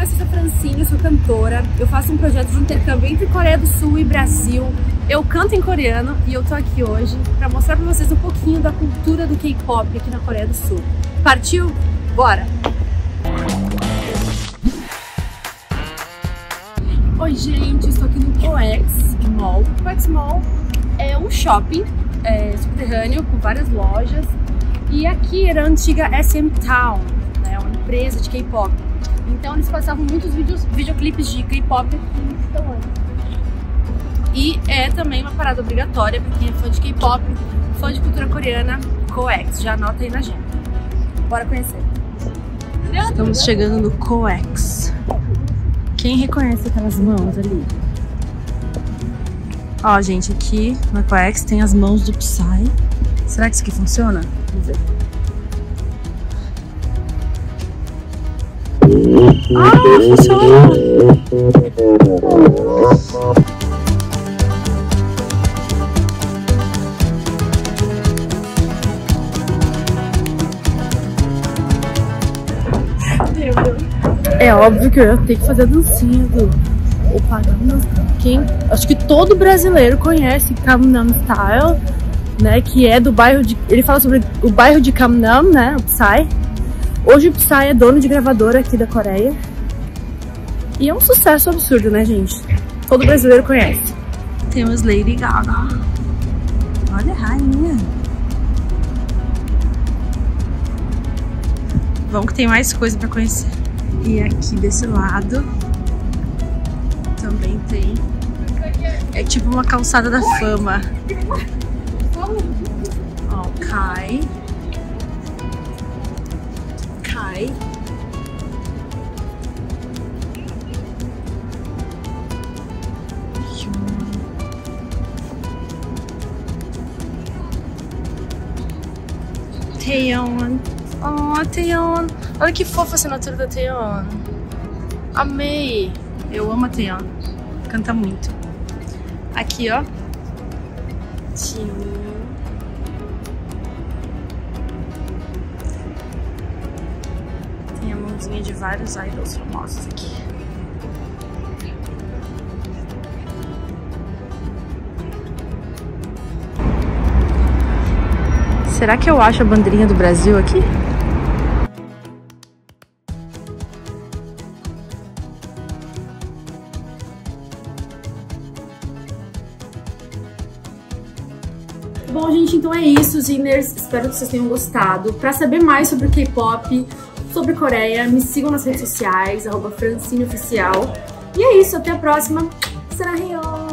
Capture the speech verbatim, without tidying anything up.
eu sou a Francine, eu sou cantora. Eu faço um projeto de intercâmbio entre Coreia do Sul e Brasil. Eu canto em coreano e eu tô aqui hoje pra mostrar pra vocês um pouquinho da cultura do K-pop aqui na Coreia do Sul. Partiu? Bora! Oi gente, estou aqui no COEX Mall. O COEX Mall é um shopping é, subterrâneo com várias lojas. E aqui era a antiga S M Town, né, uma empresa de K-pop. Então eles passavam muitos vídeos, videoclipes de K-pop aqui no restaurante. E é também uma parada obrigatória para quem é fã de K-pop, fã de cultura coreana, COEX. Já anota aí na agenda. Bora conhecer. Estamos chegando no COEX. Quem reconhece aquelas mãos ali? Ó, gente, aqui na COEX tem as mãos do Psy. Será que isso aqui funciona? Vamos ver. Ah, funciona! É óbvio que eu ia ter que fazer a dancinha do Opa Gangnam Style. Quem? Acho que todo brasileiro conhece Gangnam Style, né? Que é do bairro de... Ele fala sobre o bairro de Gangnam, né? O Psy. Hoje o Psy é dono de gravadora aqui da Coreia. E é um sucesso absurdo, né, gente? Todo brasileiro conhece. Temos Lady Gaga. Olha a rainha. Vamos que tem mais coisa pra conhecer. E aqui desse lado também tem. É tipo uma calçada da fama. Ó, Kai. Kai. Taeyeon. Oh, Taeyeon. Olha que fofa a assinatura da Taeyeon. Amei. Eu amo a Taeyeon. Canta muito. Aqui, ó. Tim. Tem a mãozinha de vários idols famosos aqui. Será que eu acho a bandeirinha do Brasil aqui? Bom, gente, então é isso, Ziners. Espero que vocês tenham gostado. Pra saber mais sobre o K-pop, sobre Coreia, me sigam nas redes sociais, arroba Francine Oficial. E é isso, até a próxima. Sarahyeon!